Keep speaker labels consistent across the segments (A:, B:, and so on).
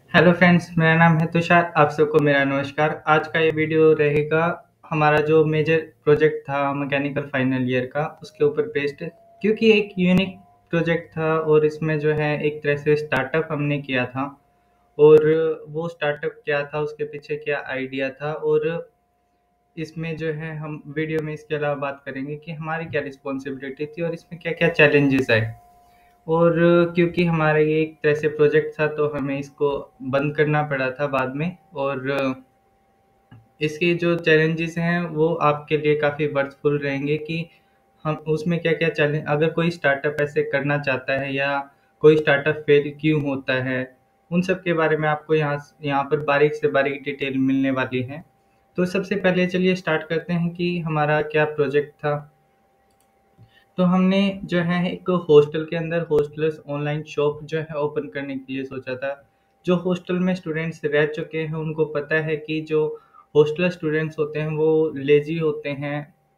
A: Hello friends, मेरा नाम है तुषार। आप सबको मेरा नमस्कार। आज का ये वीडियो रहेगा हमारा जो मेजर प्रोजेक्ट था मैकेनिकल फाइनल ईयर का, उसके ऊपर बेस्ड। क्योंकि एक यूनिक प्रोजेक्ट था और इसमें जो है एक तरह से स्टार्टअप हमने किया था। और वो स्टार्टअप क्या था, उसके पीछे क्या आइडिया था, और इसमें जो है हम वीडियो में इसके अलावा बात करेंगे कि हमारी क्या रिस्पॉन्सिबिलिटी थी और इसमें क्या क्या चैलेंजेस आए। और क्योंकि हमारा ये एक तरह से प्रोजेक्ट था तो हमें इसको बंद करना पड़ा था बाद में। और इसके जो चैलेंजेस हैं वो आपके लिए काफ़ी वर्थफुल रहेंगे कि हम उसमें क्या क्या चैलेंज, अगर कोई स्टार्टअप ऐसे करना चाहता है या कोई स्टार्टअप फेल क्यों होता है, उन सब के बारे में आपको यहाँ पर बारीक से बारीक डिटेल मिलने वाली है। तो सबसे पहले चलिए स्टार्ट करते हैं कि हमारा क्या प्रोजेक्ट था। तो हमने जो है एक हॉस्टल के अंदर हॉस्टलर्स ऑनलाइन शॉप जो है ओपन करने के लिए सोचा था। जो हॉस्टल में स्टूडेंट्स रह चुके हैं उनको पता है कि जो हॉस्टल स्टूडेंट्स होते हैं वो लेजी होते हैं।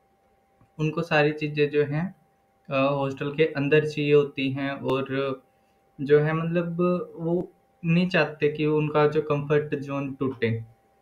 A: उनको सारी चीज़ें जो हैं हॉस्टल के अंदर चाहिए होती हैं, और जो है मतलब वो नहीं चाहते कि उनका जो कंफर्ट जोन टूटे।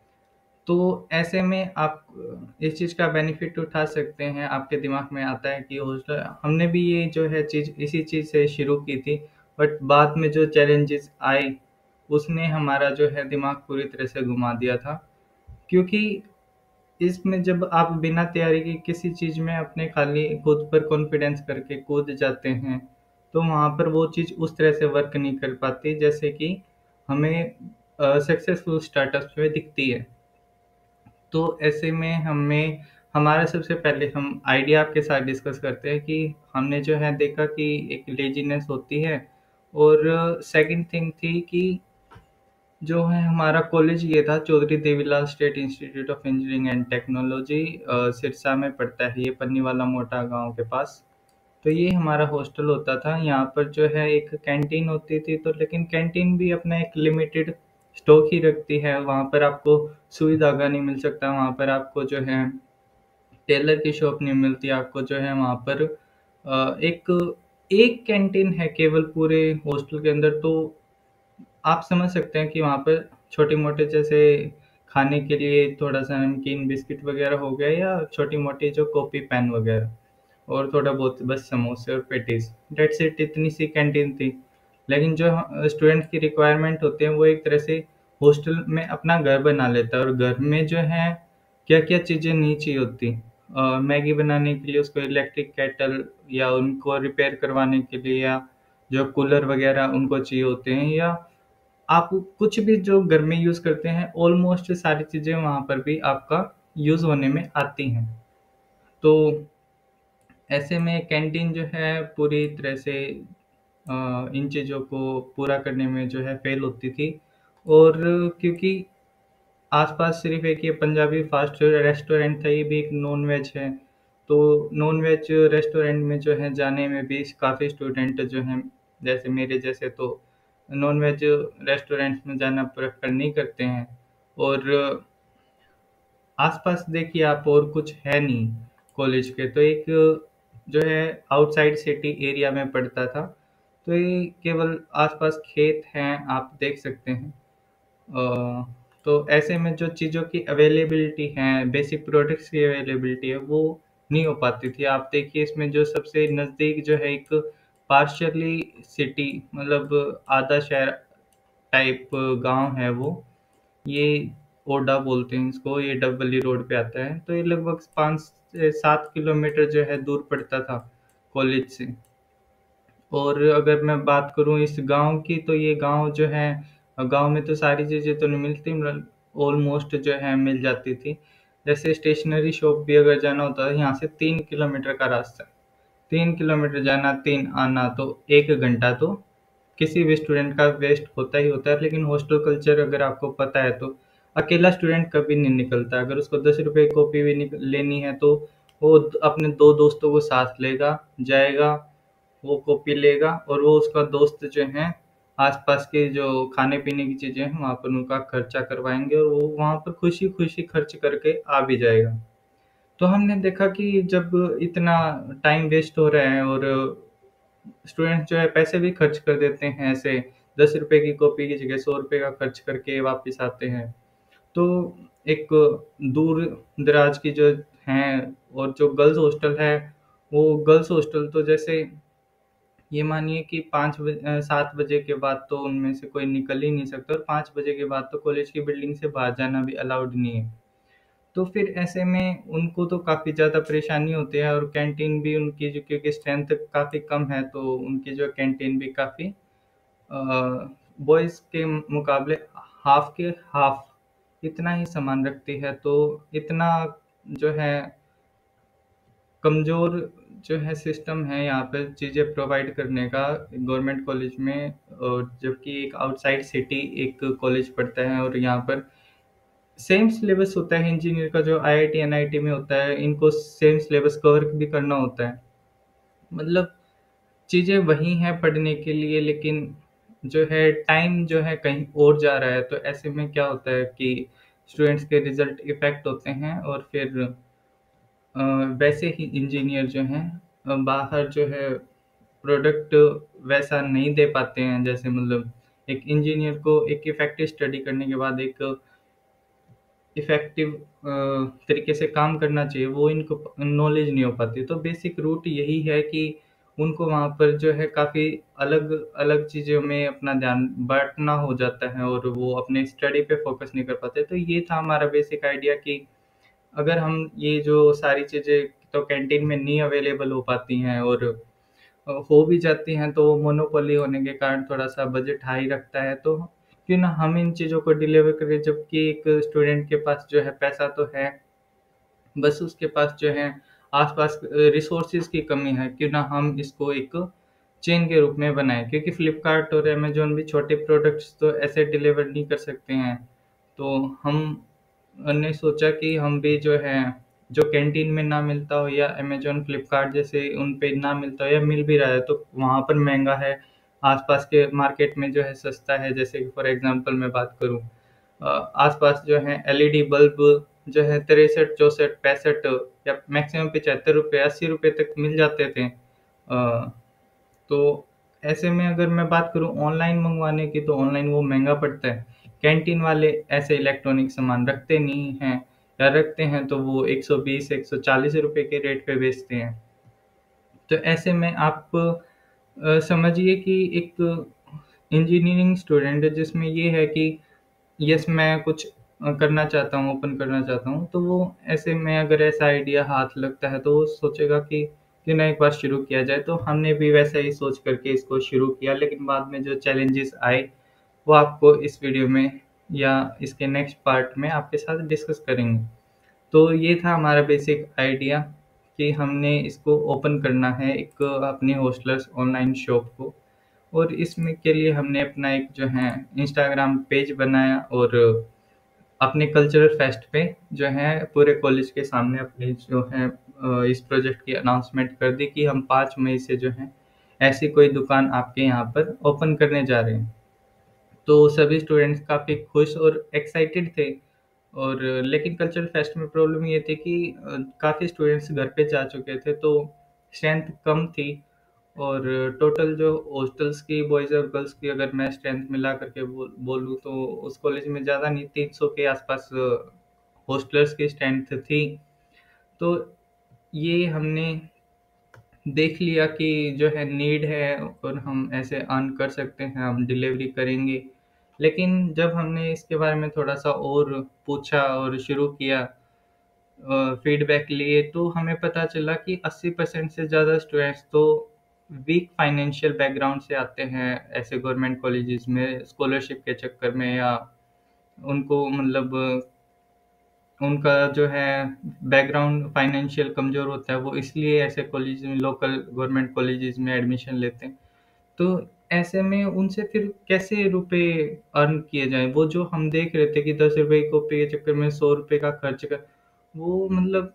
A: तो ऐसे में आप इस चीज़ का बेनिफिट उठा सकते हैं। आपके दिमाग में आता है कि हॉस्टल, हमने भी ये जो है चीज़ इसी चीज़ से शुरू की थी, बट बाद में जो चैलेंजेस आए उसने हमारा जो है दिमाग पूरी तरह से घुमा दिया था। क्योंकि इसमें जब आप बिना तैयारी के किसी चीज़ में अपने खाली खुद पर कॉन्फिडेंस करके कूद जाते हैं, तो वहाँ पर वो चीज़ उस तरह से वर्क नहीं कर पाती जैसे कि हमें सक्सेसफुल स्टार्टअप्स में दिखती है। तो ऐसे में हमें हमारा सबसे पहले हम आइडिया आपके साथ डिस्कस करते हैं कि हमने जो है देखा कि एक लेज़ीनेस होती है। और सेकंड थिंग थी कि जो है हमारा कॉलेज ये था, Chaudhary Devilal state institute of engineering and technology, Sirsa में पड़ता है ये, पन्नीवाला मोटा गाँव के पास। तो ये हमारा हॉस्टल होता था। यहाँ पर जो है एक कैंटीन होती थी, तो लेकिन कैंटीन भी अपना एक लिमिटेड स्टॉक ही रखती है। वहाँ पर आपको सुई धागा नहीं मिल सकता, वहाँ पर आपको जो है टेलर की शॉप नहीं मिलती, आपको जो है वहाँ पर एक एक कैंटीन है केवल पूरे हॉस्टल के अंदर। तो आप समझ सकते हैं कि वहाँ पर छोटे-मोटे जैसे खाने के लिए थोड़ा-सा नमकीन बिस्किट वग़ैरह हो गया, या छोटी-मोटी जो कॉपी पेन वग़ैरह, और थोड़ा बहुत बस समोसे और पैटीज़, दैट्स इट। इतनी सी कैंटीन थी। लेकिन जो स्टूडेंट की रिक्वायरमेंट होती है वो एक तरह से हॉस्टल में अपना घर बना लेता है, और घर में जो है क्या-क्या चीज़ें नहीं चाहिए होती। मैगी बनाने के लिए उसको इलेक्ट्रिक केटल, या उनको रिपेयर करवाने के लिए, या जो कूलर वग़ैरह उनको चाहिए होते हैं, या आप कुछ भी जो घर में यूज़ करते हैं, ऑलमोस्ट सारी चीज़ें वहाँ पर भी आपका यूज़ होने में आती हैं। तो ऐसे में कैंटीन जो है पूरी तरह से इन चीज़ों को पूरा करने में जो है फ़ेल होती थी। और क्योंकि आस-पास सिर्फ़ एक ये पंजाबी फ़ास्ट रेस्टोरेंट था, ये भी एक नॉन-वेज है। तो नॉन-वेज रेस्टोरेंट में जो है जाने में भी काफ़ी स्टूडेंट जो हैं, जैसे मेरे जैसे, तो नॉन-वेज रेस्टोरेंट्स में जाना प्रेफ़र नहीं करते हैं। और आस-पास देखिए आप, और कुछ है नहीं कॉलेज के, तो एक जो है आउटसाइड सिटी एरिया में पड़ता था। तो ये केवल आस-पास खेत हैं, आप देख सकते हैं। तो ऐसे में जो चीज़ों की अवेलेबिलिटी है, बेसिक प्रोडक्ट्स की अवेलेबिलिटी है, वो नहीं हो पाती थी। आप देखिए इसमें जो सबसे नज़दीक जो है एक पार्शियली सिटी, मतलब आधा शहर टाइप गाँव है वो। ये ओडा बोलते हैं इसको, ये डबवली रोड पे आता है। तो ये लगभग 5 से 7 किलोमीटर जो है दूर पड़ता था कॉलेज से। और अगर मैं बात करूँ इस गाँव की, तो ये गाँव जो है, गाँव में तो सारी चीज़ें तो नहीं मिलती, मतलब ऑलमोस्ट जो है मिल जाती थी। जैसे स्टेशनरी शॉप भी अगर जाना होता है, यहाँ से 3 किलोमीटर का रास्ता है। 3 किलोमीटर जाना, 3 आना, तो 1 घंटा तो किसी भी स्टूडेंट का वेस्ट होता ही होता है। लेकिन हॉस्टल कल्चर अगर आपको पता है तो अकेला स्टूडेंट कभी नहीं निकलता। अगर उसको 10 रुपए की कॉपी भी लेनी है तो वो अपने 2 दोस्तों को साथ लेगा, जाएगा, वो कॉपी लेगा, और वो उसका दोस्त जो है आसपास के जो खाने पीने की चीज़ें हैं वहाँ पर उनका खर्चा करवाएँगे, और वो वहाँ पर खुशी-खुशी खर्च करके आ भी जाएगा। तो हमने देखा कि जब इतना टाइम वेस्ट हो रहा है, और स्टूडेंट्स जो है पैसे भी खर्च कर देते हैं ऐसे ₹10 की कॉपी की जगह ₹100 का खर्च करके वापस आते हैं। तो एक दूर दराज की जो हैं और जो गर्ल्स हॉस्टल है, वो गर्ल्स हॉस्टल तो जैसे ये मानिए कि 7 बजे के बाद तो उनमें से कोई निकल ही नहीं सकता और 5 बजे के बाद तो कॉलेज की बिल्डिंग से बाहर जाना भी अलाउड नहीं है। तो फिर ऐसे में उनको तो काफ़ी ज़्यादा परेशानी होती है और कैंटीन भी उनकी जो क्योंकि स्ट्रेंथ काफ़ी कम है तो उनकी जो कैंटीन भी काफ़ी बॉयज़ के मुकाबले हाफ़ के हाफ़ इतना ही सामान रखती है। तो इतना जो है कमज़ोर जो है सिस्टम है यहाँ पे चीज़ें प्रोवाइड करने का गवर्नमेंट कॉलेज में, और जबकि एक आउटसाइड सिटी एक कॉलेज पड़ता है और यहाँ पर सेम सिलेबस होता है इंजीनियर का जो आईआईटी, एनआईटी में होता है, इनको सेम सिलेबस कवर भी करना होता है। मतलब चीज़ें वही हैं पढ़ने के लिए, लेकिन जो है टाइम जो है कहीं और जा रहा है। तो ऐसे में क्या होता है कि स्टूडेंट्स के रिज़ल्ट इफ़ेक्ट होते हैं और फिर अ, वैसे ही इंजीनियर जो हैं बाहर जो है प्रोडक्ट वैसा नहीं दे पाते हैं। जैसे मतलब एक इंजीनियर को एक इफ़ेक्टिव स्टडी करने के बाद एक इफ़ेक्टिव तरीके से काम करना चाहिए, वो इनको नॉलेज नहीं हो पाती। तो बेसिक रूट यही है कि उनको वहाँ पर जो है काफ़ी अलग-अलग चीज़ों में अपना ध्यान बाँटना हो जाता है और वो अपने स्टडी पे फ़ोकस नहीं कर पाते। तो ये था हमारा बेसिक आइडिया कि अगर हम ये जो सारी चीज़ें तो कैंटीन में नहीं अवेलेबल हो पाती हैं और हो भी जाती हैं तो मोनोपोली होने के कारण थोड़ा-सा बजट हाई रखता है, तो क्यों ना हम इन चीज़ों को डिलीवर करें, जबकि एक स्टूडेंट के पास जो है पैसा तो है, बस उसके पास जो है आस-पास रिसोर्सेज़ की कमी है, क्यों ना हम इसको एक चेन के रूप में बनाएँ, क्योंकि फ्लिपकार्ट और अमेज़न भी छोटे प्रोडक्ट्स तो ऐसे डिलीवर नहीं कर सकते हैं। तो हमने सोचा कि हम भी जो है, जो कैंटीन में ना मिलता हो या अमेज़न, फ्लिपकार्ट जैसे उन पे ना मिलता हो या मिल भी रहा है तो वहाँ पर महँगा है, आस-पास के मार्केट में जो है सस्ता है। जैसे कि फॉर एग्ज़ाम्पल मैं बात करूँ, आस-पास जो है एलईडी बल्ब जो है 63, 64, 65 या मैक्सिमम ₹75, ₹80 तक मिल जाते थे। तो ऐसे में अगर मैं बात करूँ ऑनलाइन मँगवाने की, तो ऑनलाइन वो महँगा पड़ता है। कैंटीन वाले ऐसे इलेक्ट्रॉनिक सामान रखते नहीं हैं, या रखते हैं तो वो 120, ₹140 के रेट पे बेचते हैं। तो ऐसे में आप समझिए कि एक इंजीनियरिंग स्टूडेंट है जिसमें ये है कि यस मैं कुछ करना चाहता हूँ, ओपन करना चाहता हूँ, तो वो ऐसे में अगर ऐसा आइडिया हाथ लगता है तो वो सोचेगा कि क्यों ना एक बार शुरू किया जाए। तो हमने भी वैसा ही सोच करके इसको शुरू किया, लेकिन बाद में जो चैलेंजेस आए वो आपको इस वीडियो में या इसके नेक्स्ट पार्ट में आपके साथ डिस्कस करेंगे। तो ये था हमारा बेसिक आइडिया कि हमने इसको ओपन करना है एक अपनी हॉस्टलर्स ऑनलाइन शॉप को, और इसमें के लिए हमने अपना एक जो है इंस्टाग्राम पेज बनाया और अपने कल्चरल फेस्ट पे जो है पूरे कॉलेज के सामने अपनी जो है इस प्रोजेक्ट की अनाउंसमेंट कर दी कि हम 5 मई से जो है ऐसी कोई दुकान आपके यहाँ पर ओपन करने जा रहे हैं। तो सभी स्टूडेंट्स काफ़ी खुश और एक्साइटेड थे, और लेकिन कल्चरल फेस्ट में प्रॉब्लम ये थी कि काफ़ी स्टूडेंट्स घर पे जा चुके थे तो स्ट्रेंथ कम थी, और टोटल जो हॉस्टल्स की बॉयज़ और गर्ल्स की अगर मैं स्ट्रेंथ मिला करके बोलूँ तो उस कॉलेज में ज़्यादा नहीं, 300 के आसपास हॉस्टलर्स की स्ट्रेंथ थी। तो ये हमने देख लिया कि जो है नीड है और हम ऐसे अर्न कर सकते हैं, हम डिलीवरी करेंगे। लेकिन जब हमने इसके बारे में थोड़ा-सा और पूछा और शुरू किया फीडबैक लिए, तो हमें पता चला कि 80% से ज़्यादा स्टूडेंट्स तो वीक फाइनेंशियल बैकग्राउंड से आते हैं ऐसे गवर्नमेंट कॉलेजेस में स्कॉलरशिप के चक्कर में, या उनको मतलब उनका जो है बैकग्राउंड फाइनेंशियल कमज़ोर होता है, वो इसलिए ऐसे कॉलेज में लोकल गवर्नमेंट कॉलेजेस में एडमिशन लेते हैं। तो ऐसे में उनसे फिर कैसे रुपए अर्न किए जाएँ? वो जो हम देख रहे थे कि ₹10 की कॉपी के चक्कर में ₹100 का खर्च कर, वो मतलब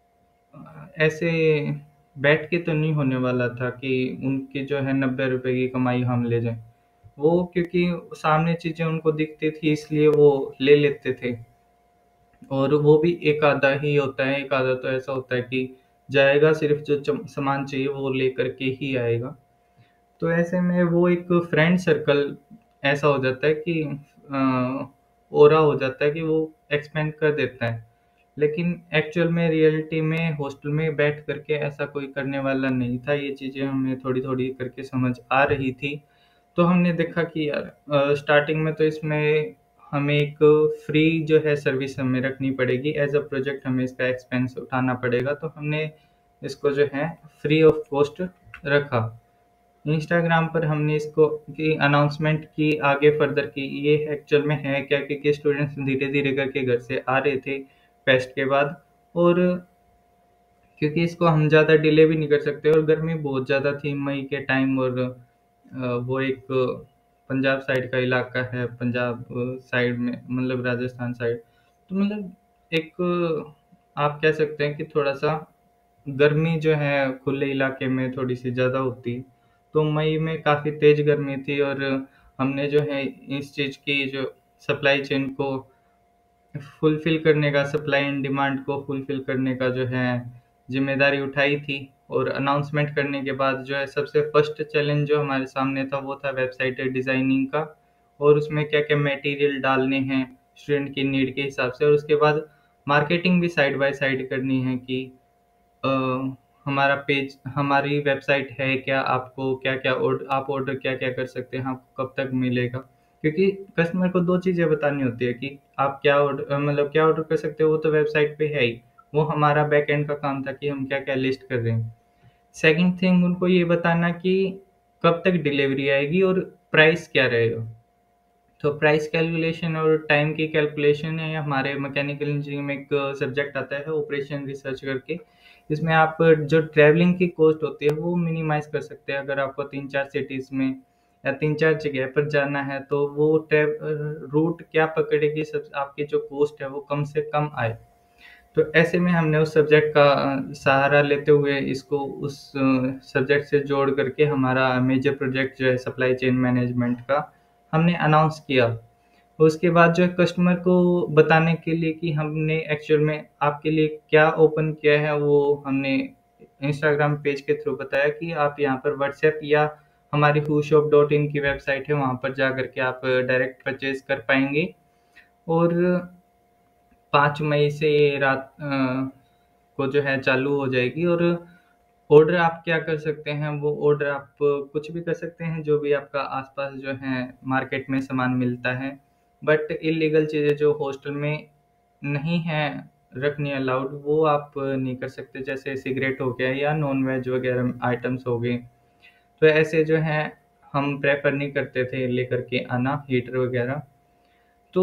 A: ऐसे बैठ के तो नहीं होने वाला था कि उनकी जो है ₹90 की कमाई हम ले जाएँ। वो क्योंकि सामने चीज़ें उनको दिखती थी इसलिए वो ले लेते थे, और वो भी एक आधा ही होता है, एक आधा तो ऐसा होता है कि जाएगा सिर्फ़ जो सामान चाहिए वो लेकर के ही आएगा। तो ऐसे में वो एक फ्रेंड सर्कल ऐसा हो जाता है कि ओरा हो जाता है कि वो एक्सपेंड कर देता है। लेकिन एक्चुअल में रियलिटी में हॉस्टल में बैठ करके ऐसा कोई करने वाला नहीं था। ये चीज़ें हमें थोड़ी-थोड़ी करके समझ आ रही थी। तो हमने देखा कि यार स्टार्टिंग में तो इसमें हमें एक फ्री जो है सर्विस हमें रखनी पड़ेगी, एज़ अ प्रोजेक्ट हमें इसका एक्सपेंस उठाना पड़ेगा, तो हमने इसको जो है फ्री ऑफ कॉस्ट रखा। इंस्टाग्राम पर हमने इसको की अनाउंसमेंट की, आगे फर्दर की ये एक्चुअल में है क्या, क्योंकि स्टूडेंट्स धीरे-धीरे करके घर से आ रहे थे फेस्ट के बाद, और क्योंकि इसको हम ज़्यादा डिले भी नहीं कर सकते और गर्मी बहुत ज़्यादा थी मई के टाइम, और वो एक पंजाब साइड का इलाका है, पंजाब साइड में मतलब राजस्थान साइड, तो मतलब एक आप कह सकते हैं कि थोड़ा-सा गर्मी जो है खुले इलाके में थोड़ी-सी ज़्यादा होती है। तो मई में काफ़ी तेज़ गर्मी थी, और हमने जो है इस चीज़ की जो सप्लाई चेन को फुलफ़िल करने का, सप्लाई एंड डिमांड को फुलफ़िल करने का जो है ज़िम्मेदारी उठाई थी। और अनाउंसमेंट करने के बाद जो है सबसे फर्स्ट चैलेंज जो हमारे सामने था वो था वेबसाइट डिज़ाइनिंग का, और उसमें क्या-क्या मटेरियल डालने हैं स्टूडेंट की नीड के हिसाब से, और उसके बाद मार्केटिंग भी साइड बाय साइड करनी है कि अ, हमारा पेज, हमारी वेबसाइट है क्या, आपको क्या-क्या आप ऑर्डर क्या-क्या कर सकते हैं, आपको कब तक मिलेगा? क्योंकि कस्टमर को 2 चीज़ें बतानी होती है कि आप क्या मतलब क्या ऑर्डर कर सकते हो, वो तो वेबसाइट पे है ही। वो हमारा बैकएंड का काम था कि हम क्या-क्या लिस्ट कर रहे हैं। सेकंड थिंग उनको ये बताना कि कब तक डिलीवरी आएगी और प्राइस क्या रहेगा। तो प्राइस कैलकुलेशन और टाइम की कैलकुलेशन है, हमारे मैकेनिकल इंजीनियरिंग में एक सब्जेक्ट आता है ऑपरेशन रिसर्च करके। इसमें आप जो ट्रैवलिंग की कॉस्ट होती है वो मिनिमाइज़ कर सकते हैं। अगर आपको 3-4 सिटीज़ में या 3-4 जगह पर जाना है तो वो रूट क्या पकड़ेगी, सब आपकी जो कॉस्ट है वो कम से कम आए। तो ऐसे में हमने उस सब्जेक्ट का सहारा लेते हुए इसको उस सब्जेक्ट से जोड़ करके हमारा मेजर प्रोजेक्ट जो है सप्लाई चेन मैनेजमेंट का हमने अनाउंस किया। उसके बाद जो है कस्टमर को बताने के लिए कि हमने एक्चुअल में आपके लिए क्या ओपन किया है, वो हमने इंस्टाग्राम पेज के थ्रू बताया कि आप यहाँ पर व्हाट्सएप या हमारी whoshop.in की वेबसाइट है, वहाँ पर जा करके आप डायरेक्ट परचेज़ कर पाएँगे। और 5 मई से ये रात को जो है चालू हो जाएगी, और ऑर्डर आप क्या कर सकते हैं, वो ऑर्डर आप कुछ भी कर सकते हैं, जो भी आपका आस-पास जो है मार्केट में सामान मिलता है। बट इल्लीगल चीज़ें जो हॉस्टल में नहीं है रखनी अलाउड, वो आप नहीं कर सकते, जैसे सिगरेट हो गया या नॉन-वेज वगैरह आइटम्स हो गए। तो ऐसे जो हैं हम प्रेफ़र नहीं करते थे लेकर के आना हीटर वगैरह। तो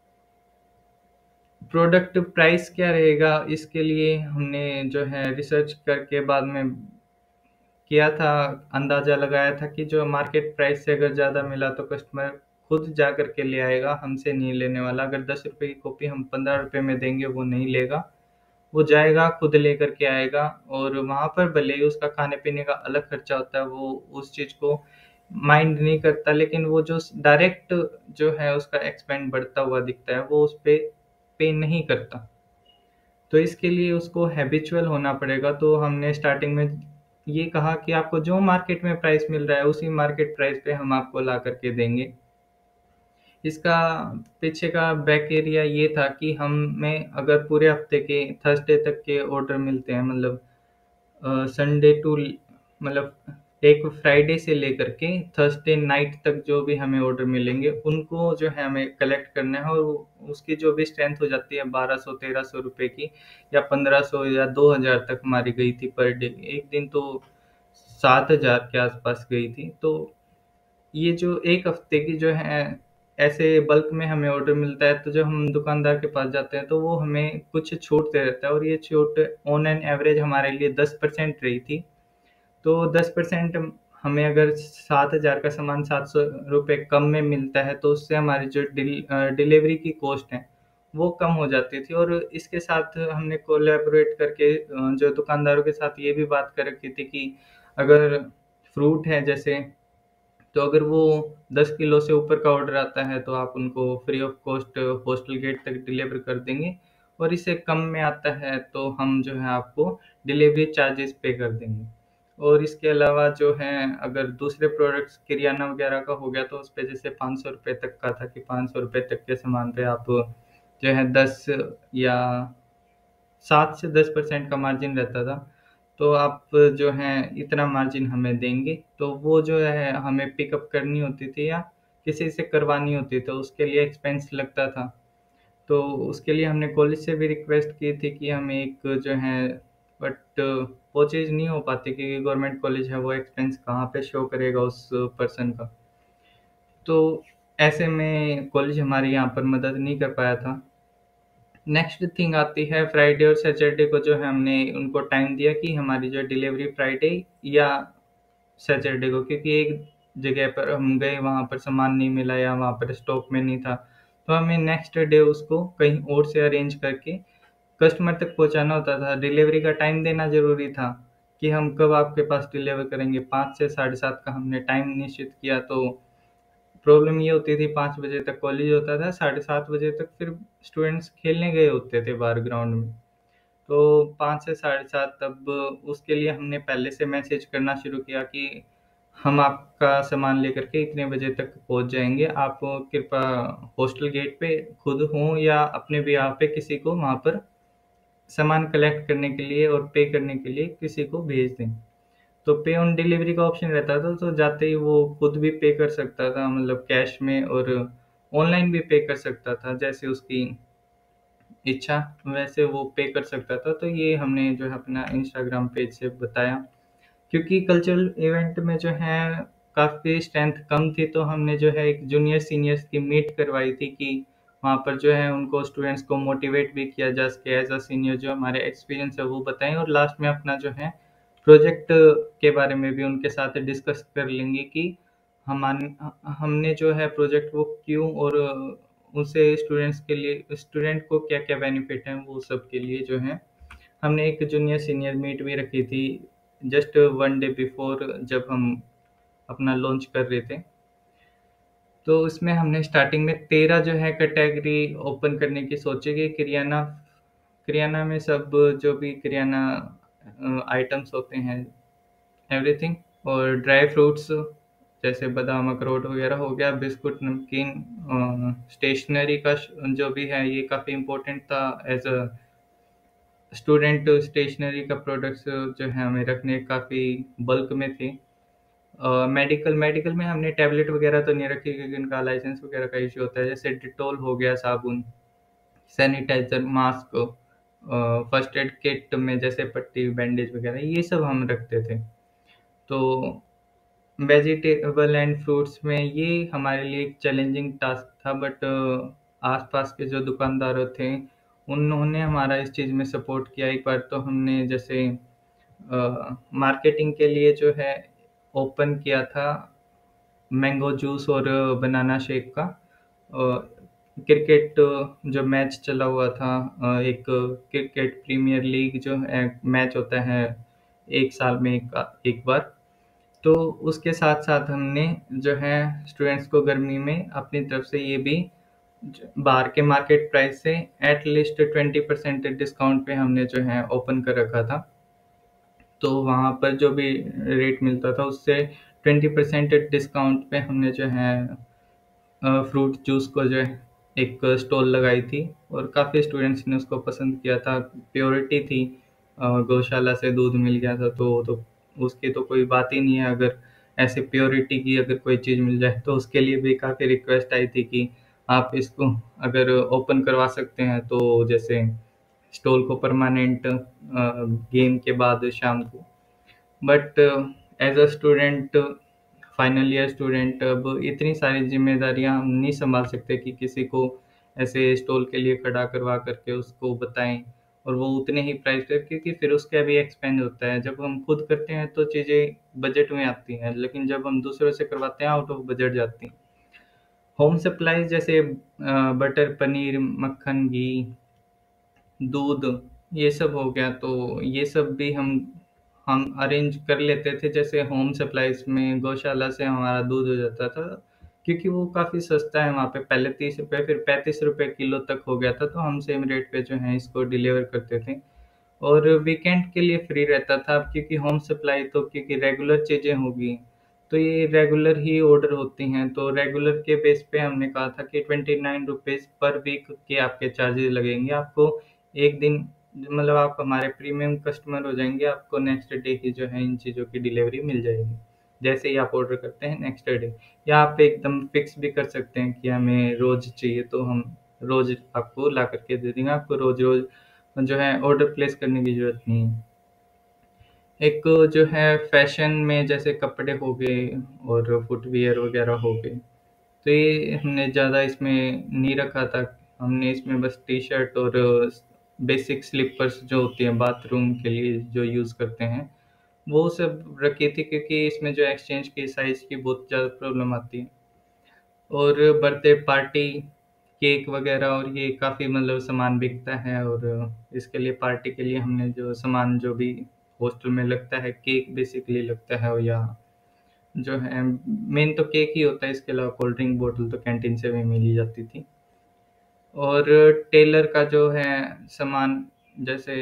A: प्रोडक्ट प्राइस क्या रहेगा, इसके लिए हमने जो है रिसर्च करके बाद में किया था, अंदाज़ा लगाया था कि जो मार्केट प्राइस से अगर ज़्यादा मिला तो कस्टमर खुद जा कर के ले आएगा, हमसे नहीं लेने वाला। अगर ₹10 की कॉपी हम ₹15 में देंगे वो नहीं लेगा, वो जाएगा खुद लेकर के आएगा, और वहाँ पर भले ही उसका खाने-पीने का अलग खर्चा होता है, वो उस चीज़ को माइंड नहीं करता, लेकिन वो जो डायरेक्ट जो है उसका एक्सपेंड बढ़ता हुआ दिखता है, वो उस पे नहीं करता। तो इसके लिए उसको हैबिचुअल होना पड़ेगा। तो हमने स्टार्टिंग में ये कहा कि आपको जो मार्केट में प्राइस मिल रहा है, उसी मार्केट प्राइस पे हम आपको ला कर के देंगे। इसका पीछे का बैक एरिया ये था कि हमें अगर पूरे हफ्ते के थर्सडे तक के ऑर्डर मिलते हैं, मतलब संडे टू मतलब एक फ्राइडे से लेकर के थर्सडे नाइट तक जो भी हमें ऑर्डर मिलेंगे, उनको जो है हमें कलेक्ट करना है, और उसकी जो भी स्ट्रेंथ हो जाती है 1200-1300 रुपए की, या 1500 या 2000 तक हमारी गई थी पर डे। एक दिन तो 7000 के आसपास गई थी। तो ये जो 1 हफ्ते की जो है ऐसे बल्क में हमें ऑर्डर मिलता है, तो जब हम दुकानदार के पास जाते हैं तो वो हमें कुछ छूट दे देता है, और ये छूट ऑन एन एवरेज हमारे लिए 10% रही थी। तो 10% हमें अगर 7,000 का सामान ₹700 कम में मिलता है, तो उससे हमारी जो डिलीवरी की कॉस्ट है, वो कम हो जाती थी। और इसके साथ हमने कोलैबोरेट करके जो दुकानदारों के साथ ये भी बात कर रखी थी कि अगर फ्रूट है जैसे, तो अगर वो 10 किलो से ऊपर का ऑर्डर आता है, तो आप उनको free of cost hostel gate तक डिलीवर कर देंगे, और इससे कम में आता है, तो हम जो है आपको डिलीवरी चार्जेस पे कर देंगे। और इसके अलावा जो है अगर दूसरे प्रोडक्ट्स किराना वगैरह का हो गया तो उस पे जैसे 500 रुपये तक का था कि 500 रुपये तक के सामान पे आप जो है 10 या 7 से 10% का मार्जिन रहता था। तो आप जो है इतना मार्जिन हमें देंगे, तो वो जो है हमें पिकअप करनी होती थी या किसी से करवानी होती, तो उसके लिए एक्सपेंस लगता था। तो उसके लिए हमने कॉलेज से भी रिक्वेस्ट की थी कि हमें एक जो है, बट वो चीज़ नहीं हो पाती क्योंकि गवर्नमेंट कॉलेज है, वो एक्सपेंस कहाँ पे शो करेगा उस पर्सन का। तो ऐसे में कॉलेज हमारे यहाँ पर मदद नहीं कर पाया था। नेक्स्ट थिंग आती है फ्राइडे और सैटरडे को जो है हमने उनको टाइम दिया कि हमारी जो डिलीवरी फ्राइडे या सैटरडे को, क्योंकि एक जगह पर हम गए वहाँ पर सामान नहीं मिला या वहाँ पर स्टॉक में नहीं था, तो हमें नेक्स्ट डे उसको कहीं और से अरेंज करके कस्टमर तक पहुँचाना होता था। डिलीवरी का टाइम देना ज़रूरी था कि हम कब आपके पास डिलीवर करेंगे। 5 से साढ़े 7 का हमने टाइम निश्चित किया, तो प्रॉब्लम ये होती थी 5 बजे तक कॉलेज होता था, साढ़े 7 बजे तक फिर स्टूडेंट्स खेलने गए होते थे बाहर ग्राउंड में। तो 5 से साढ़े 7 तब उसके लिए हमने पहले से मैसेज करना शुरू किया कि हम आपका सामान लेकर के इतने बजे तक पहुंच जाएंगे, आप कृपया हॉस्टल गेट पे खुद हों या अपने बिहाफ पे किसी को वहाँ पर सामान कलेक्ट करने के लिए और पे करने के लिए किसी को भेज दें। तो पे ऑन डिलीवरी का ऑप्शन रहता था, तो जाते ही वो खुद भी पे कर सकता था, मतलब कैश में, और ऑनलाइन भी पे कर सकता था, जैसे उसकी इच्छा वैसे वो पे कर सकता था। तो ये हमने जो है अपना इंस्टाग्राम पेज से बताया, क्योंकि कल्चरल इवेंट में जो है काफ़ी स्ट्रेंथ कम थी, तो हमने जो है एक जूनियर सीनियर्स की मीट करवाई थी कि वहाँ पर जो है उनको स्टूडेंट्स को मोटिवेट भी किया जा सके। एज अ सीनियर जो हमारे एक्सपीरियंस है वो बताएं, और लास्ट में अपना जो है प्रोजेक्ट के बारे में भी उनके साथ डिस्कस कर लेंगे कि हमने जो है प्रोजेक्ट वो क्यों, और उनसे स्टूडेंट्स के लिए स्टूडेंट को क्या क्या बेनिफिट हैं, वो सब के लिए जो है हमने एक जूनियर सीनियर मीट भी रखी थी जस्ट 1 डे बिफोर, जब हम अपना लॉन्च कर रहे थे। तो उसमें हमने स्टार्टिंग में 13 जो है कैटेगरी ओपन करने की सोची कि किराना किराना में सब जो भी किराना आइटम्स होते हैं, एवरीथिंग, और ड्राई फ्रूट्स जैसे बादाम अखरोट वगैरह हो गया, बिस्कुट नमकीन, स्टेशनरी का जो भी है ये काफ़ी इम्पोर्टेंट था। एज अ स्टूडेंट स्टेशनरी का प्रोडक्ट्स जो है हमें रखने काफ़ी बल्क में थे। मेडिकल मेडिकल में हमने टैबलेट वगैरह तो नहीं रखी क्योंकि उनका लाइसेंस वगैरह का इश्यू होता है, जैसे डिटॉल हो गया, साबुन, sanitiser, mask, first aid kit में जैसे पट्टी बैंडेज वगैरह ये सब हम रखते थे। तो वेजिटेबल एंड फ्रूट्स में ये हमारे लिए एक चैलेंजिंग टास्क था, बट आसपास के जो दुकानदार थे उन्होंने हमारा इस चीज़ में सपोर्ट किया। एक बार तो हमने जैसे मार्केटिंग के लिए जो है ओपन किया था मैंगो जूस और बनाना शेक का। क्रिकेट जो मैच चला हुआ था, एक क्रिकेट प्रीमियर लीग जो है मैच होता है एक साल में एक बार, तो उसके साथ साथ हमने जो है स्टूडेंट्स को गर्मी में अपनी तरफ से ये भी बाहर के मार्केट प्राइस से एटलीस्ट 20% डिस्काउंट पे हमने जो है ओपन कर रखा था। तो वहाँ पर जो भी रेट मिलता था उससे 20% डिस्काउंट पे हमने जो है फ्रूट जूस को जो है एक स्टॉल लगाई थी, और काफ़ी स्टूडेंट्स ने उसको पसंद किया था। प्योरिटी थी, गौशाला से दूध मिल गया था, तो उसकी तो कोई बात ही नहीं है। अगर ऐसे प्योरिटी की अगर कोई चीज़ मिल जाए तो उसके लिए भी काफ़ी रिक्वेस्ट आई थी कि आप इसको अगर ओपन करवा सकते हैं, तो जैसे स्टॉल को परमानेंट गेम के बाद शाम को। But as a student, final year student, अब इतनी सारी जिम्मेदारियां हम नहीं संभाल सकते कि किसी को ऐसे स्टॉल के लिए खड़ा करवा करके उसको बताएं, और वो उतने ही प्राइस पे, क्योंकि फिर उसका भी एक्सपेंस होता है। जब हम खुद करते हैं तो चीज़ें बजट में आती हैं, लेकिन जब हम दूसरों से करवाते हैं आउट ऑफ बजट जाती हैं। होम सप्लाईज जैसे बटर, पनीर, मक्खन, घी, दूध, ये सब हो गया, तो ये सब भी हम अरेंज कर लेते थे। जैसे होम सप्लाइज में गौशाला से हमारा दूध हो जाता था, क्योंकि वो काफ़ी सस्ता है वहाँ पे, पहले 30 रुपये फिर 35 रुपये किलो तक हो गया था, तो हम सेम रेट पे जो है इसको डिलीवर करते थे। और वीकेंड के लिए फ्री रहता था। अब क्योंकि होम सप्लाई तो क्योंकि रेगुलर चीज़ें होगी, तो ये रेगुलर ही ऑर्डर होती हैं, तो रेगुलर के बेस पे हमने कहा था कि 29 रुपीज़ पर वीक के आपके चार्जेस लगेंगे। आपको एक दिन मतलब आप हमारे प्रीमियम कस्टमर हो जाएंगे, आपको नेक्स्ट डे ही जो है इन चीज़ों की डिलीवरी मिल जाएगी, जैसे ही आप ऑर्डर करते हैं नेक्स्ट डे। या आप एकदम फिक्स भी कर सकते हैं कि हमें रोज़ चाहिए, तो हम रोज़ आपको ला करके दे देंगे, आपको रोज़ रोज़ जो है ऑर्डर प्लेस करने की ज़रूरत नहीं है। एक जो है फैशन में जैसे कपड़े हो गए और फुटवियर वगैरह हो गए, तो ये हमने ज़्यादा इसमें नहीं रखा था। हमने इसमें बस टी-शर्ट और बेसिक स्लीपर्स जो होती हैं बाथरूम के लिए जो यूज़ करते हैं, वो सब रखी थी, क्योंकि इसमें जो एक्सचेंज की साइज़ की बहुत ज़्यादा प्रॉब्लम आती है। और बर्थडे पार्टी, केक वगैरह और ये काफ़ी मतलब सामान बिकता है, और इसके लिए पार्टी के लिए हमने जो सामान जो भी हॉस्टल में लगता है, केक बेसिकली लगता है, और या जो है मेन तो केक ही होता है, इसके अलावा कोल्ड ड्रिंक बोतल तो कैंटीन से भी मिल ही जाती थी। और टेलर का जो है सामान, जैसे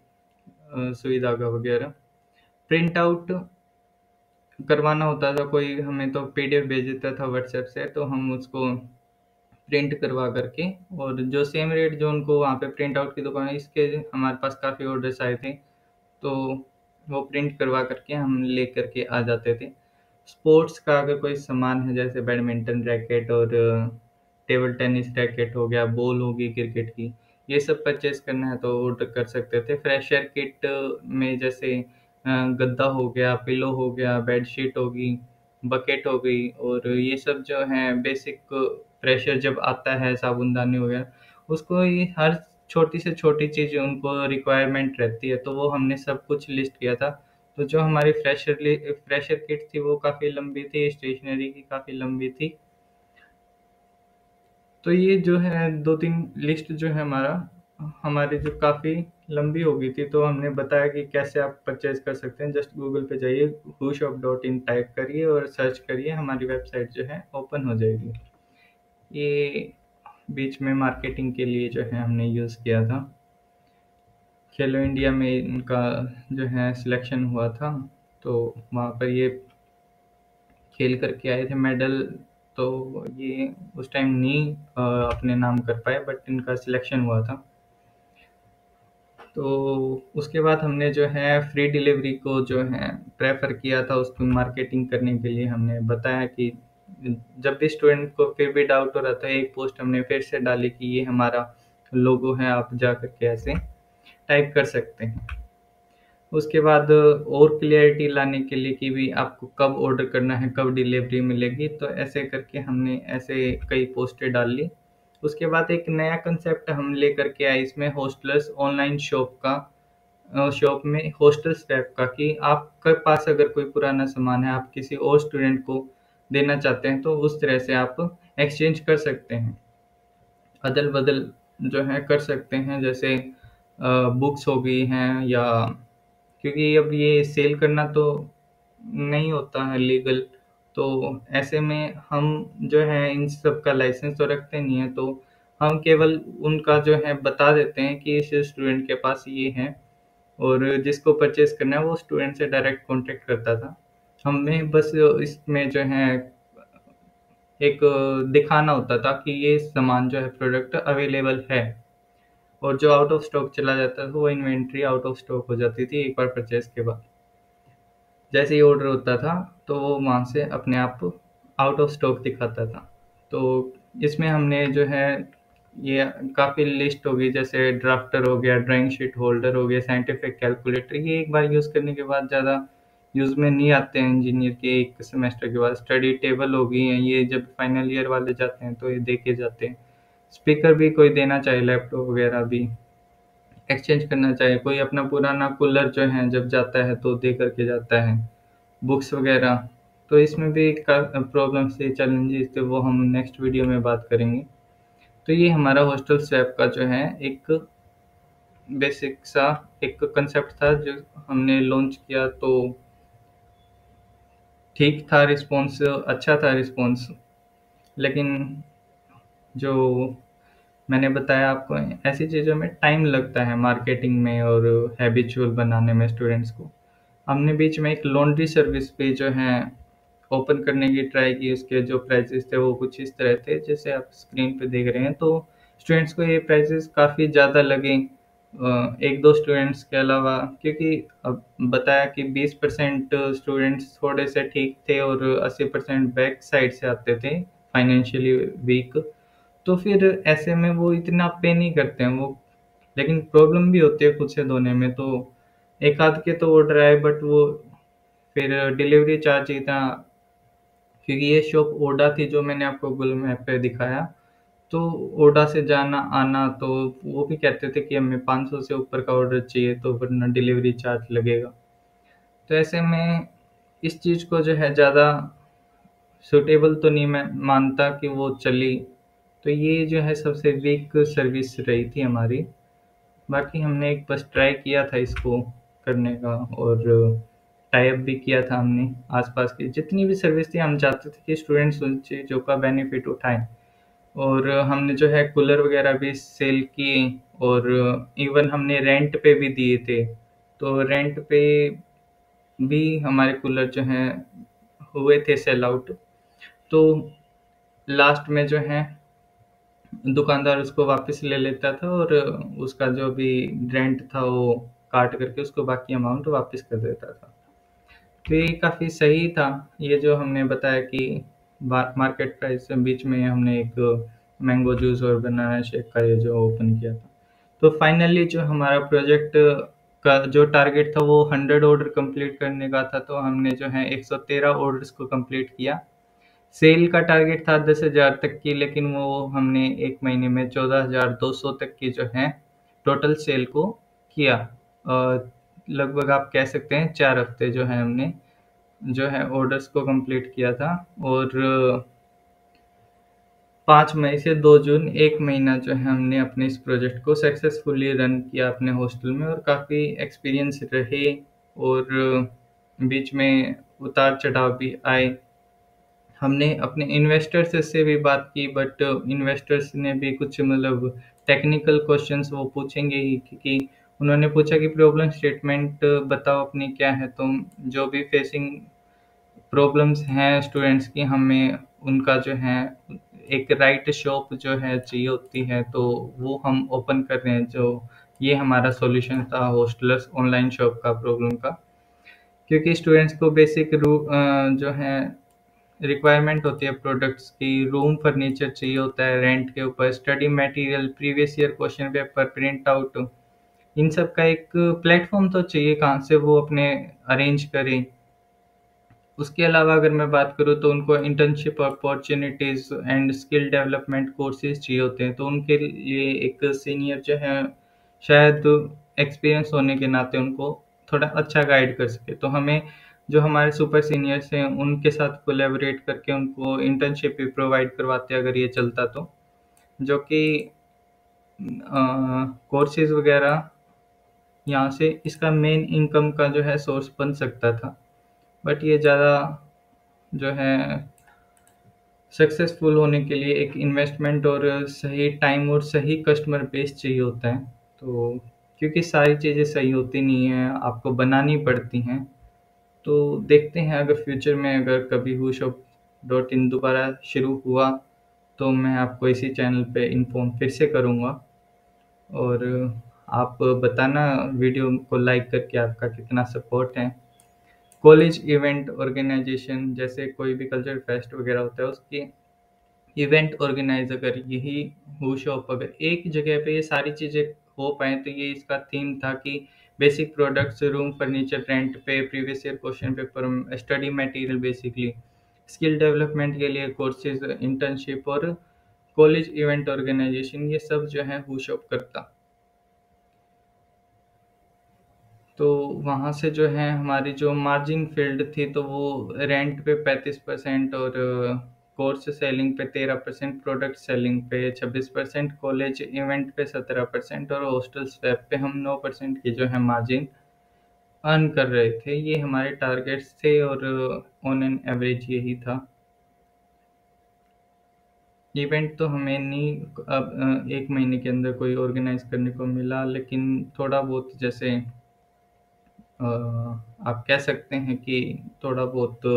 A: सुई धागा वगैरह, प्रिंट आउट करवाना होता था, कोई हमें तो पीडीएफ भेज देता था व्हाट्सएप से, तो हम उसको प्रिंट करवा करके, और जो सेम रेट जो उनको वहाँ पे प्रिंट आउट की दुकान है, इसके हमारे पास काफ़ी ऑर्डर्स आए थे, तो वो प्रिंट करवा करके हम ले करके आ जाते थे। स्पोर्ट्स का अगर कोई सामान है, जैसे बैडमिंटन रैकेट और टेबल टेनिस रैकेट हो गया, बॉल होगी क्रिकेट की, ये सब परचेज करना है तो ऑर्डर कर सकते थे। फ्रेशर किट में जैसे गद्दा हो गया, पिलो हो गया, बेडशीट होगी, बकेट हो गई, और ये सब जो है बेसिक फ्रेशर जब आता है, साबुनदानी वगैरह, उसको ये हर छोटी से छोटी चीज़ उनको रिक्वायरमेंट रहती है, तो वो हमने सब कुछ लिस्ट किया था। तो जो हमारी फ्रेशर किट थी वो काफ़ी लंबी थी, स्टेशनरी की काफ़ी लंबी थी। तो ये जो है 2-3 लिस्ट जो है हमारी जो काफ़ी लंबी हो गई थी, तो हमने बताया कि कैसे आप परचेज़ कर सकते हैं। जस्ट गूगल पे जाइए, whoshop.in टाइप करिए और सर्च करिए, हमारी वेबसाइट जो है ओपन हो जाएगी। ये बीच में मार्केटिंग के लिए जो है हमने यूज़ किया था। खेलो इंडिया में इनका जो है सिलेक्शन हुआ था, तो वहाँ पर ये खेल करके आए थे मेडल, तो ये उस टाइम नहीं अपने नाम कर पाए, बट इनका सिलेक्शन हुआ था। तो उसके बाद हमने जो है फ्री डिलीवरी को जो है प्रेफर किया था, उसकी मार्केटिंग करने के लिए हमने बताया कि जब भी स्टूडेंट को फिर भी डाउट हो रहा था, एक पोस्ट हमने फिर से डाली कि ये हमारा लोगो है, आप जा करके ऐसे टाइप कर सकते हैं। उसके बाद और क्लियरिटी लाने के लिए कि भी आपको कब ऑर्डर करना है, कब डिलीवरी मिलेगी, तो ऐसे करके हमने ऐसे कई पोस्टें डाल ली। उसके बाद एक नया कंसेप्ट हम लेकर के आए इसमें, हॉस्टलर्स ऑनलाइन शॉप का, शॉप में हॉस्टल स्वैप का, कि आपके पास अगर कोई पुराना सामान है, आप किसी और स्टूडेंट को देना चाहते हैं, तो उस तरह से आप एक्सचेंज कर सकते हैं, अदल बदल जो है कर सकते हैं। जैसे बुक्स हो गई हैं, या क्योंकि अब ये सेल करना तो नहीं होता है लीगल, तो ऐसे में हम जो है इन सब का लाइसेंस तो रखते नहीं है, तो हम केवल उनका जो है बता देते हैं कि इस स्टूडेंट के पास ये है, और जिसको परचेज करना है वो स्टूडेंट से डायरेक्ट कांटेक्ट करता था। हमें बस इसमें जो है एक दिखाना होता था कि ये सामान जो है प्रोडक्ट अवेलेबल है, और जो आउट ऑफ स्टॉक चला जाता था वो इन्वेंट्री आउट ऑफ स्टॉक हो जाती थी एक बार परचेज के बाद। जैसे ही ऑर्डर होता था, तो वो वहाँ से अपने आप आउट ऑफ स्टॉक दिखाता था। तो इसमें हमने जो है ये काफ़ी लिस्ट हो गई, जैसे ड्राफ्टर हो गया, ड्राइंग शीट होल्डर हो गया, साइंटिफिक कैलकुलेटर, ये एक बार यूज़ करने के बाद ज़्यादा यूज़ में नहीं आते हैं इंजीनियर के एक सेमेस्टर के बाद। स्टडी टेबल हो गई हैं, ये जब फाइनल ईयर वाले जाते हैं तो ये दे के जाते हैं। स्पीकर भी कोई देना चाहे, लैपटॉप वगैरह भी एक्सचेंज करना चाहे, कोई अपना पुराना कूलर जो है जब जाता है तो दे करके जाता है, बुक्स वगैरह। तो इसमें भी प्रॉब्लम्स थे, चैलेंजेस थे, वो हम नेक्स्ट वीडियो में बात करेंगे। तो ये हमारा हॉस्टल स्वैप का जो है एक बेसिक सा एक कंसेप्ट था जो हमने लॉन्च किया, तो ठीक था रिस्पॉन्स, अच्छा था रिस्पॉन्स। लेकिन जो मैंने बताया आपको ऐसी चीज़ों में टाइम लगता है मार्केटिंग में और हैबिचुअल बनाने में स्टूडेंट्स को। हमने बीच में एक लॉन्ड्री सर्विस भी जो है ओपन करने की ट्राई की, उसके जो प्राइसेस थे वो कुछ इस तरह थे जैसे आप स्क्रीन पे देख रहे हैं। तो स्टूडेंट्स को ये प्राइसेस काफ़ी ज़्यादा लगे, एक दो स्टूडेंट्स के अलावा, क्योंकि अब बताया कि 20% स्टूडेंट्स थोड़े से ठीक थे और 80% बैक साइड से आते थे, फाइनेंशियली वीक। तो फिर ऐसे में वो इतना पे नहीं करते हैं वो, लेकिन प्रॉब्लम भी होती है खुद से धोने में। तो एक आध के तो ऑर्डर आए, बट वो फिर डिलीवरी चार्ज इतना, क्योंकि ये शॉप ओडा थी जो मैंने आपको गूगल मैप पे दिखाया, तो ओडा से जाना आना, तो वो भी कहते थे कि हमें 500 से ऊपर का ऑर्डर चाहिए तो वरना डिलीवरी चार्ज लगेगा। तो ऐसे में इस चीज़ को जो है ज़्यादा सूटेबल तो नहीं मैं मानता कि वो चली। तो ये जो है सबसे वीक सर्विस रही थी हमारी। बाकी हमने एक बस ट्राई किया था इसको करने का, और टाई अप भी किया था हमने। आसपास की जितनी भी सर्विस थी हम चाहते थे कि स्टूडेंट्स उन चीज़ों का बेनिफिट उठाएं, और हमने जो है कूलर वगैरह भी सेल किए, और इवन हमने रेंट पे भी दिए थे। तो रेंट पे भी हमारे कूलर जो हैं हुए थे सेल आउट। तो लास्ट में जो है दुकानदार उसको वापस ले लेता था, और उसका जो भी रेंट था वो काट करके उसको बाकी अमाउंट वापस कर देता था। तो ये काफ़ी सही था। ये जो हमने बताया कि मार्केट प्राइस से बीच में हमने एक मैंगो जूस और बनाना शेक का ये जो ओपन किया था। तो फाइनली जो हमारा प्रोजेक्ट का जो टारगेट था वो 100 ऑर्डर कंप्लीट करने का था, तो हमने जो है 113 ऑर्डर्स को कंप्लीट किया। सेल का टारगेट था 10,000 तक की, लेकिन वो हमने एक महीने में 14,200 तक की जो है टोटल सेल को किया। लगभग आप कह सकते हैं 4 हफ्ते जो है हमने जो है ऑर्डर्स को कंप्लीट किया था। और 5 मई से 2 जून, एक महीना जो है हमने अपने इस प्रोजेक्ट को सक्सेसफुली रन किया अपने हॉस्टल में, और काफ़ी एक्सपीरियंस रहे, और बीच में उतार चढ़ाव भी आए। हमने अपने इन्वेस्टर्स से भी बात की, बट इन्वेस्टर्स ने भी कुछ मतलब टेक्निकल क्वेश्चंस वो पूछेंगे ही, क्योंकि उन्होंने पूछा कि प्रॉब्लम स्टेटमेंट बताओ अपनी क्या है, तुम जो भी फेसिंग प्रॉब्लम्स हैं स्टूडेंट्स की, हमें उनका जो है एक राइट शॉप जो है चाहिए होती है, तो वो हम ओपन कर रहे हैं। जो ये हमारा सॉल्यूशन था हॉस्टलर्स ऑनलाइन शॉप का प्रॉब्लम का, क्योंकि स्टूडेंट्स को बेसिक जो है रिक्वायरमेंट होती है प्रोडक्ट्स की, रूम फर्नीचर चाहिए होता है रेंट के ऊपर, study material, previous year question paper, print out, इन सब का एक प्लेटफॉर्म तो चाहिए कहाँ से वो अपने अरेंज करें। उसके अलावा अगर मैं बात करूँ तो उनको internship opportunities and skill development courses चाहिए होते हैं, तो उनके लिए एक सीनियर जो है शायद एक्सपीरियंस होने के नाते उनको थोड़ा अच्छा गाइड कर सके। तो हमें जो हमारे सुपर सीनियर्स हैं उनके साथ कोलैबोरेट करके उनको इंटर्नशिप भी प्रोवाइड करवाते अगर ये चलता तो, जो कि कोर्सेज वगैरह यहाँ से इसका मेन इनकम का जो है सोर्स बन सकता था। बट ये ज़्यादा जो है सक्सेसफुल होने के लिए एक इन्वेस्टमेंट और सही टाइम और सही कस्टमर बेस चाहिए होता है। तो क्योंकि सारी चीज़ें सही होती नहीं हैं, आपको बनानी पड़ती हैं। तो देखते हैं अगर फ्यूचर में अगर कभी हुशॉप.इन दोबारा शुरू हुआ तो मैं आपको इसी चैनल पे इन्फॉर्म फिर से करूँगा। और आप बताना वीडियो को लाइक करके आपका कितना सपोर्ट है। कॉलेज इवेंट ऑर्गेनाइजेशन जैसे कोई भी कल्चर फेस्ट वगैरह होता है उसकी इवेंट ऑर्गेनाइज अगर यही हो शॉप अगर एक जगह पे ये सारी चीज़ें हो पाएँ, तो ये इसका थीम था कि basic products, room furniture rent पे, previous year question paper, study material basically, skill development के लिए कोर्सेज, इंटर्नशिप और कॉलेज इवेंट ऑर्गेनाइजेशन, ये सब जो है हु शॉप करता। तो वहाँ से जो है हमारी जो मार्जिन फील्ड थी तो वो रेंट पे 35% और कोर्स सेलिंग पे 13%, प्रोडक्ट सेलिंग पे 26%, कॉलेज इवेंट पे 17% और हॉस्टल स्वैप पे हम 9% की जो है मार्जिन अर्न कर रहे थे। ये हमारे टारगेट्स थे और ऑन एन एवरेज यही था। इवेंट तो हमें नहीं अब 1 महीने के अंदर कोई ऑर्गेनाइज़ करने को मिला, लेकिन थोड़ा बहुत जैसे आप कह सकते हैं कि थोड़ा बहुत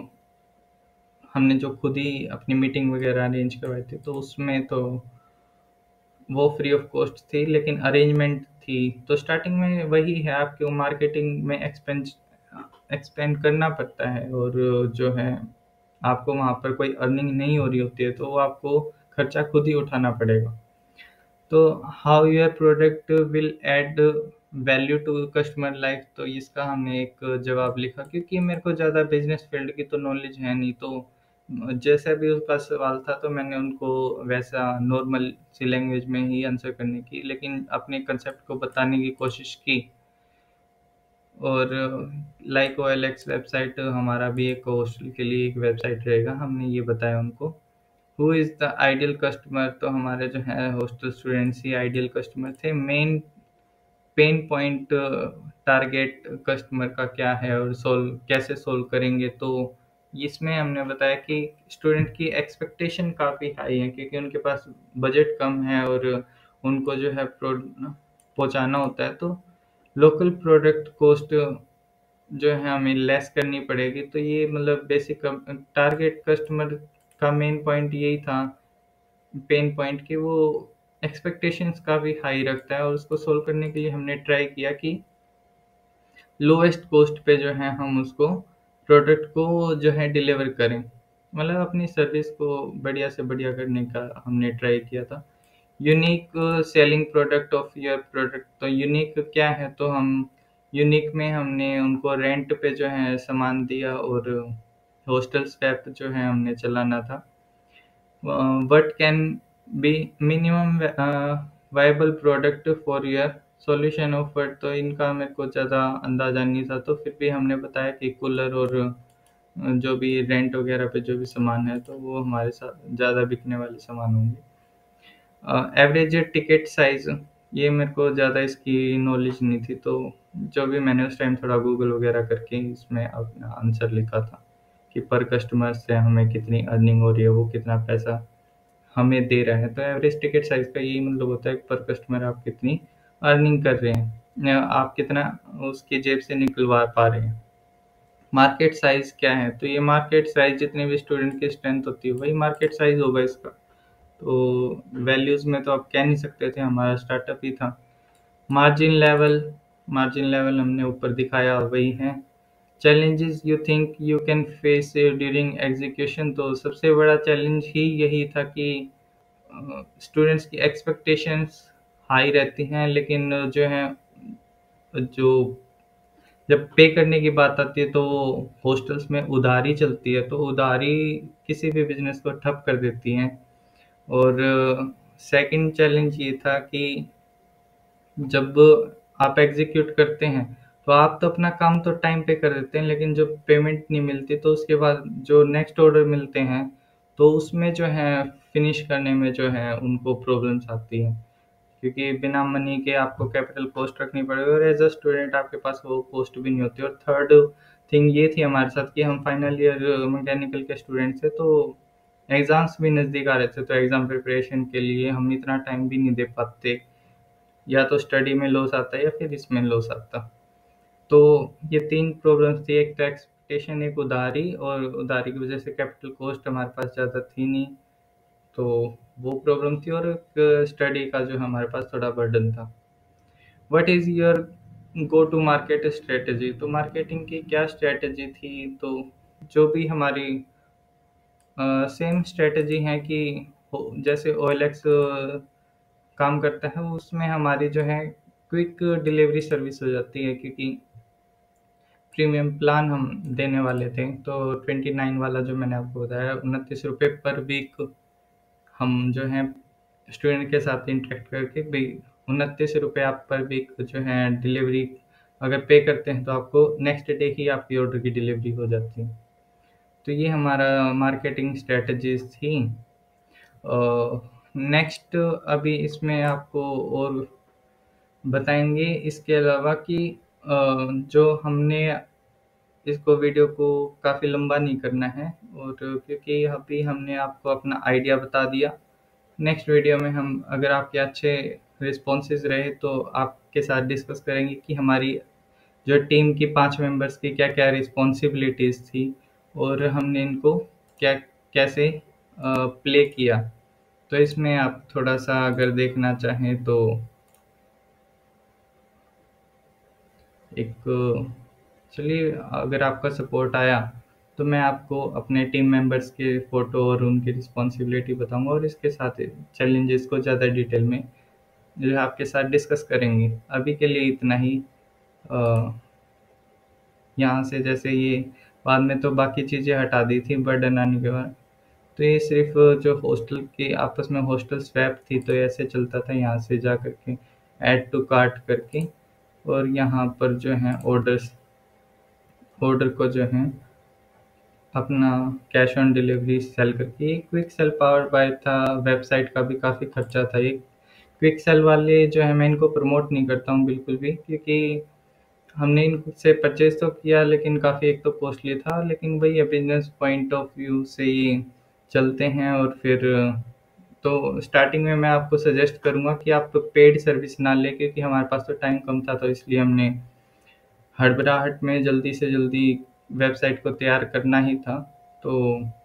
A: हमने जो खुद ही अपनी मीटिंग वगैरह अरेंज करवाई थी, तो उसमें तो वो फ्री ऑफ कॉस्ट थी, लेकिन अरेंजमेंट थी। तो स्टार्टिंग में वही है, आपको मार्केटिंग में एक्सपेंड करना पड़ता है, और जो है आपको वहाँ पर कोई अर्निंग नहीं हो रही होती है, तो वो आपको खर्चा खुद ही उठाना पड़ेगा। तो how your product will add value to customer life, तो इसका हमने एक जवाब लिखा, क्योंकि मेरे को ज़्यादा बिजनेस फील्ड की तो नॉलेज है नहीं, तो जैसा भी उसका सवाल था तो मैंने उनको वैसा नॉर्मल सी लैंग्वेज में ही आंसर करने की, लेकिन अपने कंसेप्ट को बताने की कोशिश की। और लाइक OLX वेबसाइट हमारा भी एक हॉस्टल के लिए एक वेबसाइट रहेगा, हमने ये बताया उनको। Who is the ideal customer, तो हमारे जो है हॉस्टल स्टूडेंट्स ही आइडियल कस्टमर थे। Main pain point target customer का क्या है और सोल्व कैसे सोल्व करेंगे, तो इसमें हमने बताया कि स्टूडेंट की एक्सपेक्टेशन काफ़ी हाई है, क्योंकि उनके पास बजट कम है और उनको जो है पहुंचाना होता है, तो लोकल प्रोडक्ट कॉस्ट जो है हमें लेस करनी पड़ेगी। तो ये मतलब बेसिक टारगेट कस्टमर का मेन पॉइंट यही था, पेन पॉइंट कि वो एक्सपेक्टेशंस काफ़ी हाई रखता है, और उसको सोल्व करने के लिए हमने ट्राई किया कि लोएस्ट कॉस्ट पे जो है हम उसको प्रोडक्ट को जो है डिलीवर करें, मतलब अपनी सर्विस को बढ़िया से बढ़िया करने का हमने ट्राई किया था। Unique selling product of your product, तो यूनिक क्या है, तो हम यूनिक में हमने उनको रेंट पे जो है सामान दिया, और हॉस्टल स्वैप जो है हमने चलाना था। What can be minimum viable product for your solution offer, तो इनका मेरे को ज़्यादा अंदाज़ा नहीं था, तो फिर भी हमने बताया कि कूलर और जो भी रेंट वगैरह पे जो भी सामान है, तो वो हमारे साथ ज़्यादा बिकने वाले सामान होंगे। एवरेज टिकट साइज़, ये मेरे को ज़्यादा इसकी नॉलेज नहीं थी, तो जो भी मैंने उस टाइम थोड़ा गूगल वगैरह करके इसमें अपना आंसर लिखा था कि पर कस्टमर से हमें कितनी अर्निंग हो रही है, वो कितना पैसा हमें दे रहा है। तो एवरेज टिकट साइज़ का यही मतलब होता है कि पर कस्टमर आप कितनी अर्निंग कर रहे हैं, या आप कितना उसकी जेब से निकलवा पा रहे हैं। मार्केट साइज़ क्या है, तो ये मार्केट साइज़ जितने भी स्टूडेंट की स्ट्रेंथ होती है वही मार्केट साइज़ होगा इसका। तो वैल्यूज़ में तो आप कह नहीं सकते थे, हमारा स्टार्टअप ही था। मार्जिन लेवल, मार्जिन लेवल हमने ऊपर दिखाया वही है। Challenges you think you can face during execution, तो सबसे बड़ा चैलेंज ही यही था कि स्टूडेंट्स की एक्सपेक्टेशंस हाई रहती हैं, लेकिन जो है जो जब पे करने की बात आती है, तो हॉस्टल्स में उधारी चलती है, तो उधारी किसी भी बिजनेस को ठप कर देती हैं। और सेकंड चैलेंज ये था कि जब आप एग्जीक्यूट करते हैं, तो आप तो अपना काम तो टाइम पे कर देते हैं, लेकिन जब पेमेंट नहीं मिलती, तो उसके बाद जो नेक्स्ट ऑर्डर मिलते हैं, तो उसमें जो है फिनिश करने में जो है उनको प्रॉब्लम्स आती हैं, क्योंकि बिना मनी के आपको कैपिटल कॉस्ट रखनी पड़ेगी, और एज अ स्टूडेंट आपके पास वो कॉस्ट भी नहीं होती। और थर्ड थिंग ये थी हमारे साथ कि हम फाइनल ईयर मैकेनिकल के स्टूडेंट थे, तो एग्ज़ाम्स भी नज़दीक आ रहे थे, तो एग्ज़ाम प्रिपरेशन के लिए हम इतना टाइम भी नहीं दे पाते, या तो स्टडी में लॉस आता या फिर इसमें लॉस आता। तो ये 3 प्रॉब्लम्स थी, एक तो एक्सपेक्टेशन, एक उधारी, और उधारी की वज़ह से कैपिटल कॉस्ट हमारे पास ज़्यादा थी नहीं, तो वो प्रॉब्लम थी, और एक स्टडी का जो हमारे पास थोड़ा बर्डन था। What is your go to market strategy, तो मार्केटिंग की क्या स्ट्रैटेजी थी, तो जो भी हमारी सेम स्ट्रैटेजी है कि जैसे OLX काम करता है, उसमें हमारी जो है क्विक डिलीवरी सर्विस हो जाती है, क्योंकि प्रीमियम प्लान हम देने वाले थे। तो 29 वाला जो मैंने आपको बताया, 29 रुपये पर वीक हम जो है स्टूडेंट के साथ इंटरेक्ट करके भी 29 रुपये आप पर वीक जो है डिलीवरी अगर पे करते हैं, तो आपको नेक्स्ट डे ही आपकी ऑर्डर की डिलीवरी हो जाती है। तो ये हमारा मार्केटिंग स्ट्रेटजीज थी। नेक्स्ट अभी इसमें आपको और बताएंगे इसके अलावा कि जो हमने इसको वीडियो को काफ़ी लंबा नहीं करना है, और क्योंकि अभी हमने आपको अपना आइडिया बता दिया। नेक्स्ट वीडियो में हम, अगर आपके अच्छे रिस्पॉन्सेज रहे, तो आपके साथ डिस्कस करेंगे कि हमारी जो टीम की 5 मेंबर्स की क्या-क्या रिस्पॉन्सिबिलिटीज़ थी, और हमने इनको क्या कैसे प्ले किया। तो इसमें आप थोड़ा-सा अगर देखना चाहें तो एक, चलिए, अगर आपका सपोर्ट आया तो मैं आपको अपने टीम मेंबर्स के फ़ोटो और उनकी रिस्पॉन्सिबिलिटी बताऊँगा, और इसके साथ चैलेंजेस को ज़्यादा डिटेल में जो है आपके साथ डिस्कस करेंगे। अभी के लिए इतना ही। अ, यहाँ से जैसे ये बाद में तो बाकी चीज़ें हटा दी थी बर्डन आने के बाद। तो ये सिर्फ़ जो हॉस्टल के आपस में हॉस्टल स्वैप थी, तो ऐसे चलता था यहाँ से जा कर के ऐड टू कार्ट करके, और यहाँ पर जो है ऑर्डर को जो है अपना कैश ऑन डिलीवरी सेल करके। ये क्विक सेल पावर्ड बाय था, वेबसाइट का भी काफ़ी खर्चा था। ये क्विक सेल वाले जो है, मैं इनको प्रमोट नहीं करता हूँ बिल्कुल भी, क्योंकि हमने इनसे परचेज़ तो किया, लेकिन काफ़ी एक तो कॉस्टली था, लेकिन वही है, बिज़नेस पॉइंट ऑफ व्यू से ये चलते हैं। और फिर तो स्टार्टिंग में मैं आपको सजेस्ट करूँगा कि आप पेड सर्विस ना लें, क्योंकि हमारे पास तो टाइम कम था, तो इसलिए हमने हड़बड़ाहट में जल्दी से जल्दी वेबसाइट को तैयार करना ही था। तो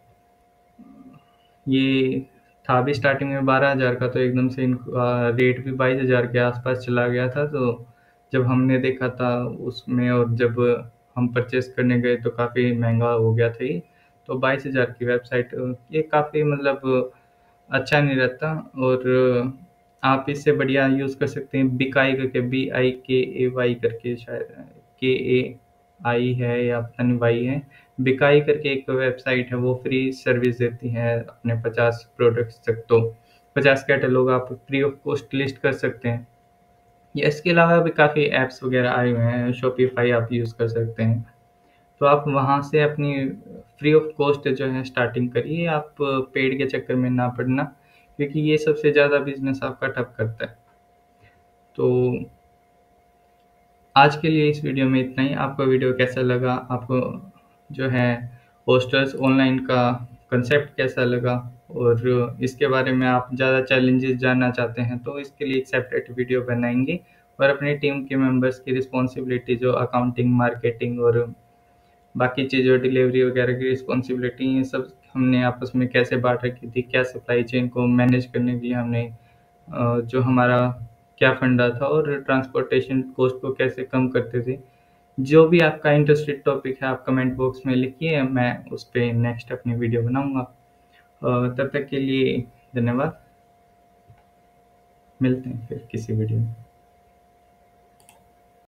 A: ये था भी स्टार्टिंग में 12,000 का, तो एकदम से इनका रेट भी 22,000 के आसपास चला गया था। तो जब हमने देखा था उसमें, और जब हम परचेस करने गए, तो काफ़ी महंगा हो गया था ये। तो 22,000 की वेबसाइट, ये काफ़ी मतलब अच्छा नहीं रहता। और आप इससे बढ़िया यूज़ कर सकते हैं बिकाई करके, BIKAY करके, शायद KAI है या पता नहीं वाई है। बिकाई करके एक वेबसाइट है, वो फ्री सर्विस देती है अपने 50 प्रोडक्ट्स तक। तो 50 कैटलॉग आप फ्री ऑफ कॉस्ट लिस्ट कर सकते हैं। या इसके अलावा भी काफ़ी ऐप्स वगैरह आए हुए हैं, शॉपिफ़ाई आप यूज़ कर सकते हैं। तो आप वहाँ से अपनी फ्री ऑफ कॉस्ट जो है स्टार्टिंग करिए, आप पेड के चक्कर में ना पड़ना, क्योंकि ये सबसे ज़्यादा बिज़नेस आपका ठप करता है। तो आज के लिए इस वीडियो में इतना ही। आपको वीडियो कैसा लगा, आपको जो है होस्टर्स ऑनलाइन का कंसेप्ट कैसा लगा, और इसके बारे में आप ज़्यादा चैलेंजेस जानना चाहते हैं, तो इसके लिए एक सेपरेट वीडियो बनाएंगे। और अपनी टीम के मेंबर्स की रिस्पॉन्सिबिलिटी, जो अकाउंटिंग, मार्केटिंग और बाकी चीज़ों, डिलीवरी वगैरह की रिस्पॉन्सिबिलिटी, ये सब हमने आपस में कैसे बांट रखी थी, क्या सप्लाई चेन को मैनेज करने के लिए हमने जो हमारा क्या फंडा था, और ट्रांसपोर्टेशन कॉस्ट को कैसे कम करते थे। जो भी आपका इंटरेस्टेड टॉपिक है, आप कमेंट बॉक्स में लिखिए, मैं उस पे नेक्स्ट अपनी वीडियो बनाऊँगा। तब तक के लिए धन्यवाद। मिलते हैं फिर किसी वीडियो में।